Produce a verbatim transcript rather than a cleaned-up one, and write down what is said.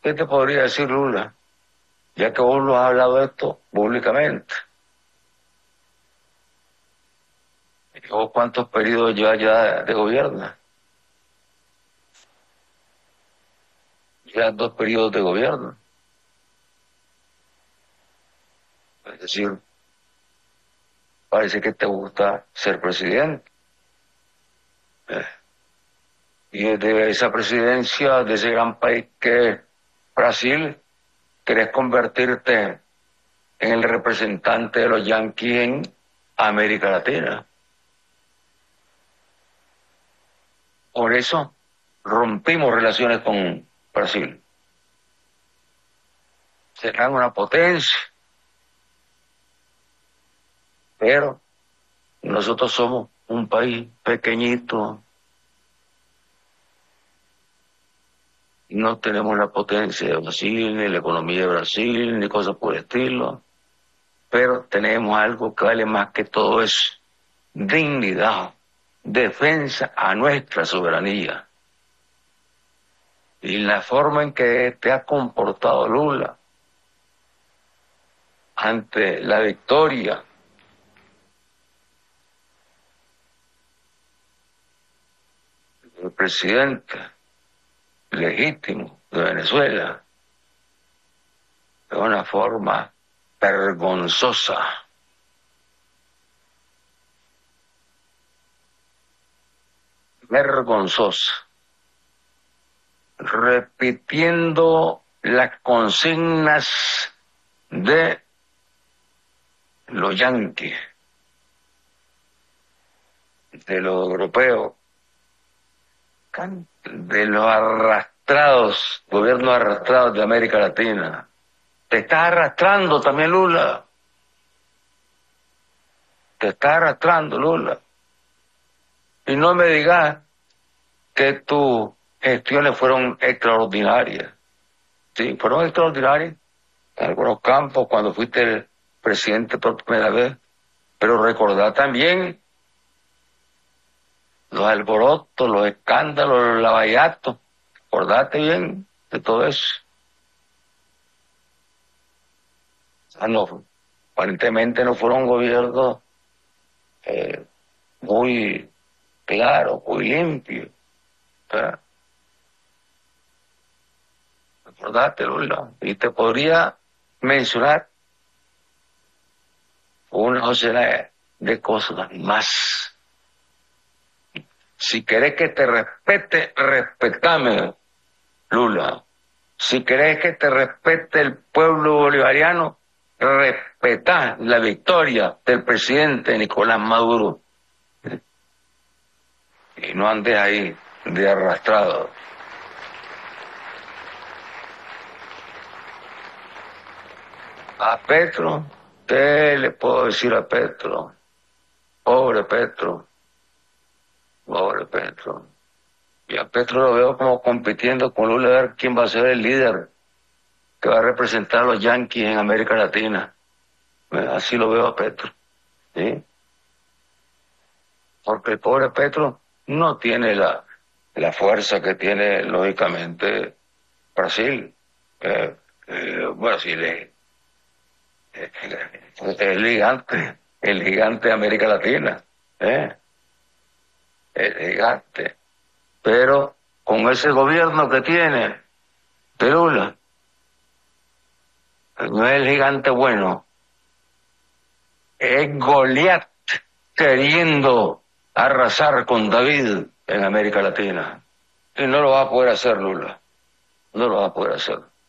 ¿Qué te podría decir, Lula? Ya que vos lo has hablado de esto públicamente. ¿Vos cuántos periodos llevas ya de gobierno? Ya dos periodos de gobierno. Es decir, parece que te gusta ser presidente. Eh, Y desde esa presidencia de ese gran país que es Brasil, querés convertirte en el representante de los yanquis en América Latina. Por eso rompimos relaciones con Brasil. Serán una potencia, pero nosotros somos un país pequeñito. No tenemos la potencia de Brasil, ni la economía de Brasil, ni cosas por el estilo. Pero tenemos algo que vale más que todo eso: dignidad, defensa a nuestra soberanía. Y la forma en que te ha comportado Lula ante la victoria del presidente legítimo de Venezuela de una forma vergonzosa. Vergonzosa. Repitiendo las consignas de los yanquis, de los europeos, de los arrastrados, gobiernos arrastrados de América Latina. Te estás arrastrando también, Lula. Te estás arrastrando, Lula. Y no me digas que tus gestiones fueron extraordinarias. Sí, fueron extraordinarias en algunos campos cuando fuiste el presidente por primera vez. Pero recordá también los alborotos, los escándalos, los lavallatos. Acordate bien de todo eso. O sea, no, aparentemente no fueron gobiernos eh, muy claros, muy limpios. O sea, acordate, Lula. Y te podría mencionar una docena de cosas más. Si querés que te respete, respetame, Lula. Si querés que te respete el pueblo bolivariano, respetá la victoria del presidente Nicolás Maduro. Y no andes ahí de arrastrado. A Petro, ¿qué le puedo decir a Petro? Pobre Petro. Pobre Petro. Y a Petro lo veo como compitiendo con Lula a ver quién va a ser el líder que va a representar a los yanquis en América Latina. Así lo veo a Petro. ¿Sí? Porque el pobre Petro no tiene la, la fuerza que tiene, lógicamente, Brasil. Eh, eh, Brasil es, es, es el gigante, el gigante de América Latina. ¿Eh? El gigante. Pero con ese gobierno que tiene de Lula, no es el gigante bueno, es Goliat queriendo arrasar con David en América Latina. Y no lo va a poder hacer Lula, no lo va a poder hacer.